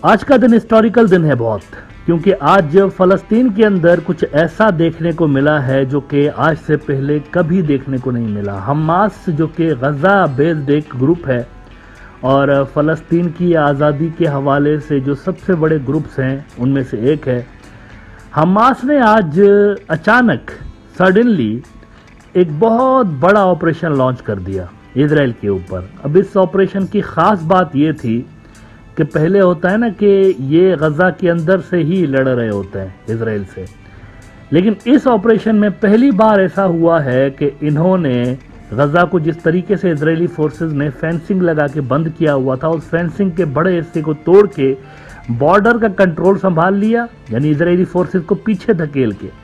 आज का दिन हिस्टोरिकल दिन है बहुत, क्योंकि आज फलस्तीन के अंदर कुछ ऐसा देखने को मिला है जो कि आज से पहले कभी देखने को नहीं मिला। हमास जो कि गजा बेस्ड एक ग्रुप है और फलस्तीन की आज़ादी के हवाले से जो सबसे बड़े ग्रुप्स हैं उनमें से एक है। हमास ने आज अचानक सडनली एक बहुत बड़ा ऑपरेशन लॉन्च कर दिया इजराइल के ऊपर। अब इस ऑपरेशन की ख़ास बात ये थी कि पहले होता है ना कि ये गजा के अंदर से ही लड़ रहे होते हैं इजराइल से, लेकिन इस ऑपरेशन में पहली बार ऐसा हुआ है कि इन्होंने गजा को जिस तरीके से इजरायली फोर्सेस ने फेंसिंग लगा के बंद किया हुआ था, उस फेंसिंग के बड़े हिस्से को तोड़ के बॉर्डर का कंट्रोल संभाल लिया, यानी इजरायली फोर्सेस को पीछे धकेल के।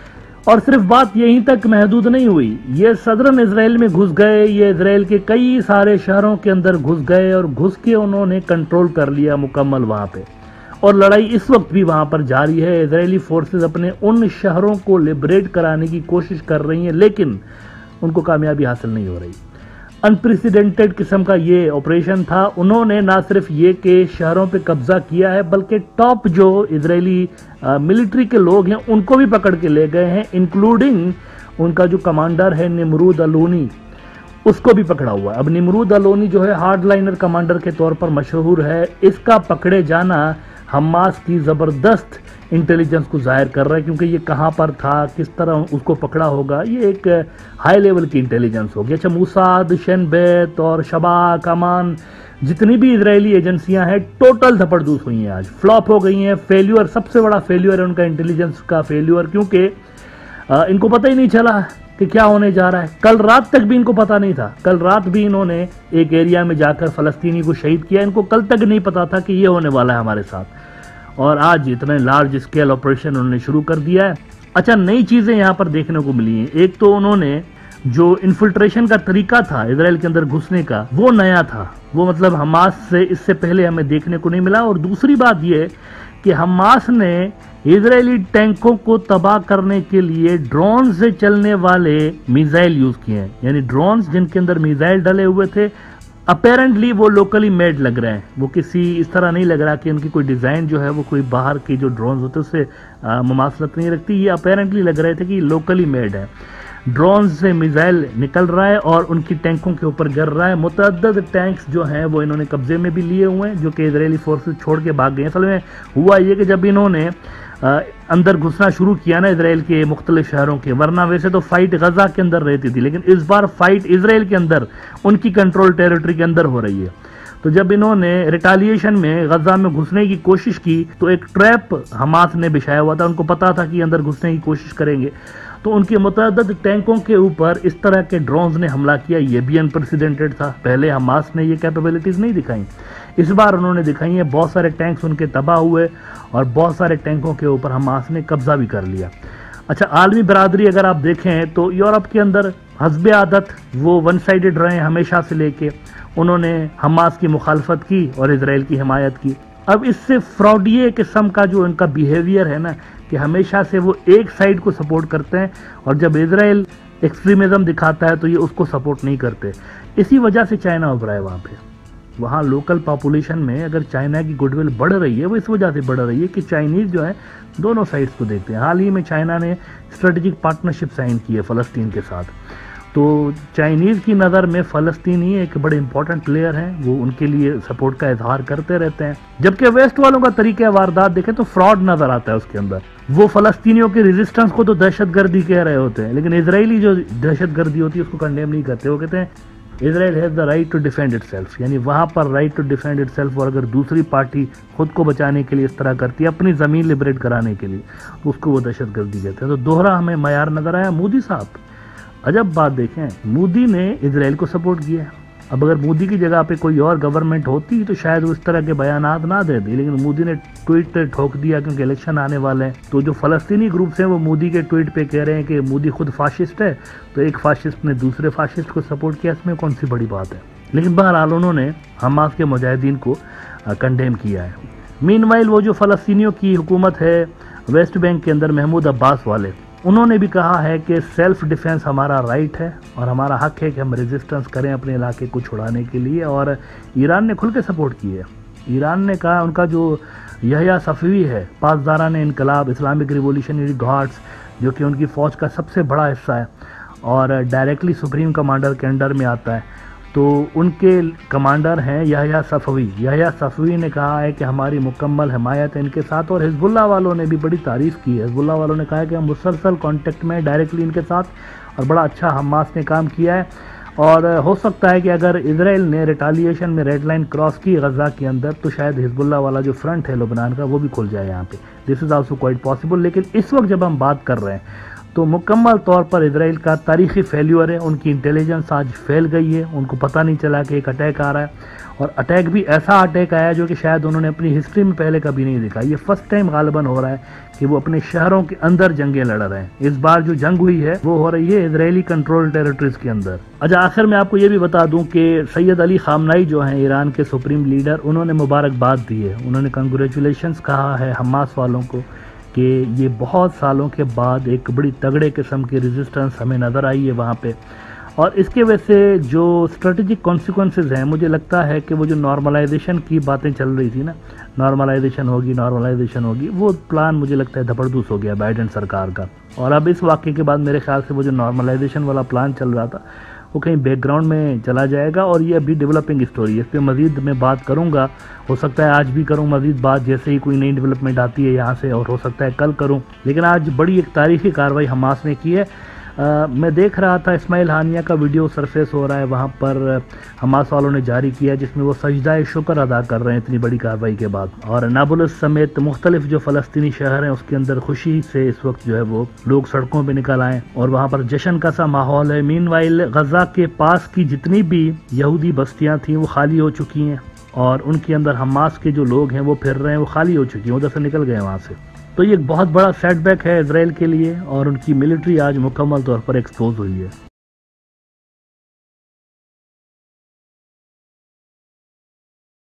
और सिर्फ बात यहीं तक महदूद नहीं हुई, ये सदरन इजराइल में घुस गए, ये इजराइल के कई सारे शहरों के अंदर घुस गए और घुस के उन्होंने कंट्रोल कर लिया मुकम्मल वहाँ पे। और लड़ाई इस वक्त भी वहाँ पर जारी है। इजरायली फोर्सेस अपने उन शहरों को लिबरेट कराने की कोशिश कर रही हैं, लेकिन उनको कामयाबी हासिल नहीं हो रही। अनप्रेसिडेंटेड किस्म का ये ऑपरेशन था। उन्होंने ना सिर्फ ये कि शहरों पे कब्जा किया है, बल्कि टॉप जो इजरायली मिलिट्री के लोग हैं उनको भी पकड़ के ले गए हैं, इंक्लूडिंग उनका जो कमांडर है निमरूद अलोनी, उसको भी पकड़ा हुआ है। अब निमरूद अलोनी जो है हार्डलाइनर कमांडर के तौर पर मशहूर है। इसका पकड़े जाना हमास की ज़बरदस्त इंटेलिजेंस को जाहिर कर रहा है, क्योंकि ये कहाँ पर था, किस तरह उसको पकड़ा होगा, ये एक हाई लेवल की इंटेलिजेंस होगी। अच्छा, मूसाद, शेनबेत और शबाक, अमान, जितनी भी इजरायली एजेंसियां हैं टोटल धपड़धूस हुई हैं, आज फ्लॉप हो गई हैं। फेल्यूर, सबसे बड़ा फेल्यूर है उनका इंटेलिजेंस का फेल्यूर, क्योंकि इनको पता ही नहीं चला कि क्या होने जा रहा है। कल रात तक भी इनको पता नहीं था। कल रात भी इन्होंने एक एरिया में जाकर फलस्तीनी को शहीद किया। इनको कल तक नहीं पता था कि ये होने वाला है हमारे साथ, और आज इतने लार्ज स्केल ऑपरेशन उन्होंने शुरू कर दिया है। अच्छा, नई चीजें यहाँ पर देखने को मिली हैं। एक तो उन्होंने जो इन्फिल्ट्रेशन का तरीका था इजराइल के अंदर घुसने का, वो नया था, वो मतलब हमास से इससे पहले हमें देखने को नहीं मिला। और दूसरी बात ये कि हमास ने इजरायली टैंकों को तबाह करने के लिए ड्रोन से चलने वाले मिसाइल यूज किए हैं, यानी ड्रोन जिनके अंदर मिसाइल डले हुए थे। अपेरेंटली वो लोकली मेड लग रहे हैं, वो किसी इस तरह नहीं लग रहा कि उनकी कोई डिज़ाइन जो है वो कोई बाहर की जो ड्रोन्स होते हैं उससे मुमासलत नहीं रखती। ये अपेरेंटली लग रहे थे कि लोकली मेड है। ड्रोन से मिसाइल निकल रहा है और उनकी टैंकों के ऊपर गिर रहा है। मुतअद्दिद टैंक्स जो हैं वो इन्होंने कब्जे में भी लिए हुए हैं, जो कि इजरायली फोर्सेस छोड़ के भाग गए। असल में हुआ ये कि जब इन्होंने अंदर घुसना शुरू किया ना इजराइल के मुख्तलिफ शहरों के, वरना वैसे तो फाइट गजा के अंदर रहती थी, लेकिन इस बार फाइट इजराइल के अंदर, उनकी कंट्रोल टेरिटरी के अंदर हो रही है। तो जब इन्होंने रिटालिएशन में गजा में घुसने की कोशिश की तो एक ट्रैप हमास ने बिछाया हुआ था। उनको पता था कि अंदर घुसने की कोशिश करेंगे, तो उनके मुतअद्दिद टैंकों के ऊपर इस तरह के ड्रोन्स ने हमला किया। ये भी अनप्रेसिडेंटेड था, पहले हमास ने ये कैपेबिलिटीज नहीं दिखाई, इस बार उन्होंने दिखाई है। बहुत सारे टैंक्स उनके तबाह हुए और बहुत सारे टैंकों के ऊपर हमास ने कब्जा भी कर लिया। अच्छा, आलमी बरादरी अगर आप देखें तो यूरोप के अंदर हस्बे आदत वो वन साइडेड रहे हमेशा से लेके, उन्होंने हमास की मुखालफत की और इजराइल की हिमायत की। अब इससे फ्रॉडिये किस्म का जो उनका बिहेवियर है ना, कि हमेशा से वो एक साइड को सपोर्ट करते हैं और जब इजराइल एक्सट्रीमिज्म दिखाता है तो ये उसको सपोर्ट नहीं करते। इसी वजह से चाइना उभरा है वहाँ पे। वहाँ लोकल पॉपुलेशन में अगर चाइना की गुडविल बढ़ रही है, वो इस वजह से बढ़ रही है कि चाइनीज़ जो है दोनों साइड्स को देखते हैं। हाल ही में चाइना ने स्ट्रेटेजिक पार्टनरशिप साइन की है फ़लस्तीन के साथ, तो चाइनीज़ की नज़र में फ़लस्तीनी एक बड़े इंपॉर्टेंट प्लेयर हैं, वो उनके लिए सपोर्ट का इजहार करते रहते हैं। जबकि वेस्ट वालों का तरीका वारदात देखें तो फ्रॉड नज़र आता है उसके अंदर। वो फ़लस्तीनियों की रेजिस्टेंस को तो दहशतगर्दी कह रहे होते हैं, लेकिन इजरायली जो दहशतगर्दी होती है उसको कंडेम नहीं करते। वो कहते हैं Israel has the right to defend itself, यानी वहाँ पर राइट टू डिफेंड इटसेल्फ। और अगर दूसरी पार्टी खुद को बचाने के लिए इस तरह करती है, अपनी ज़मीन लिबरेट कराने के लिए, तो उसको वो दहशतगर्दी कहते हैं। तो दोहरा हमें मयार नज़र आया। मोदी साहब, अजब बात देखें, मोदी ने इजराइल को सपोर्ट किया। अब अगर मोदी की जगह पे कोई और गवर्नमेंट होती तो शायद वो इस तरह के बयानात ना देती, लेकिन मोदी ने ट्वीट ठोक दिया क्योंकि इलेक्शन आने वाले हैं। तो जो फलस्तीनी ग्रुप्स हैं वो मोदी के ट्वीट पे कह रहे हैं कि मोदी खुद फाशिस्ट है, तो एक फाशिस्ट ने दूसरे फाशिस्ट को सपोर्ट किया, इसमें कौन सी बड़ी बात है। लेकिन बहरहाल उन्होंने हमास के मुजाहिदीन को कंडेम किया है। मीनवाइल वो जो फलस्तीनियों की हुकूमत है वेस्ट बैंक के अंदर, महमूद अब्बास वाले, उन्होंने भी कहा है कि सेल्फ डिफेंस हमारा राइट है और हमारा हक है कि हम रेजिस्टेंस करें अपने इलाके को छुड़ाने के लिए, और ईरान ने खुल के सपोर्ट की है। ईरान ने कहा, उनका जो यहया सफ़वी है, पासदारान इनकलाब इस्लामिक रिवॉल्यूशनरी गार्ड्स, जो कि उनकी फ़ौज का सबसे बड़ा हिस्सा है और डायरेक्टली सुप्रीम कमांडर के अंडर में आता है, तो उनके कमांडर हैं यहया सफ़वी। यहया सफ़वी ने कहा है कि हमारी मुकम्मल हिमायत है इनके साथ, और हिज़्बुल्लाह वालों ने भी बड़ी तारीफ़ की है। हिज़्बुल्लाह वालों ने कहा है कि हम मुसलसल कांटेक्ट में डायरेक्टली इनके साथ, और बड़ा अच्छा हमास ने काम किया है। और हो सकता है कि अगर इजराइल ने रिटालिएशन में रेड लाइन क्रॉस की गज़ा के अंदर, तो शायद हिज़्बुल्लाह वाला जो फ्रंट है लुबनान का, वो भी खुल जाए यहाँ पे। This is also quite possible. लेकिन इस वक्त जब हम बात कर रहे हैं तो मुकम्मल तौर पर इजराइल का तारीख़ी फेल्यूर है। उनकी इंटेलिजेंस आज फैल गई है, उनको पता नहीं चला कि एक अटैक आ रहा है, और अटैक भी ऐसा अटैक आया जो कि शायद उन्होंने अपनी हिस्ट्री में पहले कभी नहीं देखा। ये फर्स्ट टाइम गालिबन हो रहा है कि वो अपने शहरों के अंदर जंगें लड़ रहे हैं। इस बार जो जंग हुई है वो हो रही है इजरायली कंट्रोल टेरिटरीज के अंदर। अच्छा, आखिर में आपको ये भी बता दूं कि सैयद अली खामनाई जो हैं ईरान के सुप्रीम लीडर, उन्होंने मुबारकबाद दी है। उन्होंने कंग्रेचुलेशंस कहा है हमास वालों को कि ये बहुत सालों के बाद एक बड़ी तगड़े किस्म की रेजिस्टेंस हमें नज़र आई है वहाँ पे, और इसके वजह से जो स्ट्रेटेजिक कॉन्सिक्वेंसेस हैं, मुझे लगता है कि वो जो नॉर्मलाइजेशन की बातें चल रही थी ना, नॉर्मलाइजेशन होगी, वो प्लान मुझे लगता है धपड़धूस हो गया बाइडेन सरकार का। और अब इस वाक़े के बाद मेरे ख्याल से वो जो नॉर्मलाइजेशन वाला प्लान चल रहा था वो कहीं बैकग्राउंड में चला जाएगा, और ये अभी डेवलपिंग स्टोरी है। इस पर मज़ीद मैं बात करूँगा, हो सकता है आज भी करूँ मज़ीद बात, जैसे ही कोई नई डेवलपमेंट आती है यहाँ से, और हो सकता है कल करूँ। लेकिन आज बड़ी एक तारीख़ी कार्रवाई हमास ने की है। मैं देख रहा था इस्माइल हानिया का वीडियो सरफेस हो रहा है, वहाँ पर हमास वालों ने जारी किया, जिसमें वो सजदाए शुक्र अदा कर रहे हैं इतनी बड़ी कार्रवाई के बाद। और नाबुलस समेत मुख्तलिफ जो फ़लस्तीनी शहर हैं उसके अंदर खुशी से इस वक्त जो है वो लोग सड़कों पर निकल आए, और वहाँ पर जश्न का सा माहौल है। मीनवाइल गज़ा के पास की जितनी भी यहूदी बस्तियाँ थीं वो खाली हो चुकी हैं, और उनके अंदर हमास के जो लोग हैं वो फिर रहे हैं, वो खाली हो चुकी हैं, उधर से निकल गए वहाँ से। तो ये एक बहुत बड़ा सेटबैक है इजराइल के लिए, और उनकी मिलिट्री आज मुकम्मल तौर पर एक्सपोज हुई है।